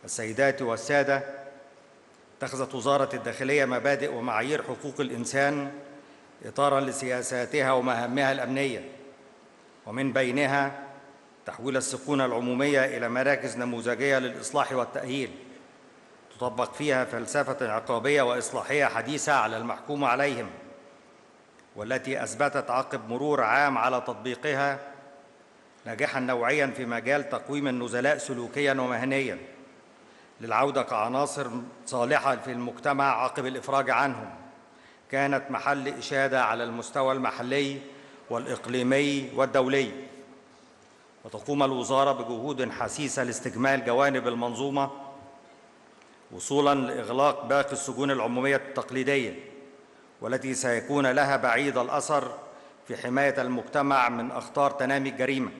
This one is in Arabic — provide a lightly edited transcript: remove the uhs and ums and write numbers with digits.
السيدات والسادة، اتخذت وزارة الداخلية مبادئ ومعايير حقوق الإنسان إطاراً لسياساتها ومهامها الأمنية، ومن بينها تحويل السجون العمومية إلى مراكز نموذجية للإصلاح والتأهيل، تطبق فيها فلسفة عقابية وإصلاحية حديثة على المحكوم عليهم، والتي أثبتت عقب مرور عام على تطبيقها نجاحاً نوعياً في مجال تقويم النزلاء سلوكياً ومهنياً للعودة كعناصر صالحة في المجتمع عقب الإفراج عنهم، كانت محل إشادة على المستوى المحلي والإقليمي والدولي. وتقوم الوزارة بجهود حثيثة لاستكمال جوانب المنظومة وصولاً لإغلاق باقي السجون العمومية التقليدية، والتي سيكون لها بعيد الأثر في حماية المجتمع من أخطار تنامي الجريمة.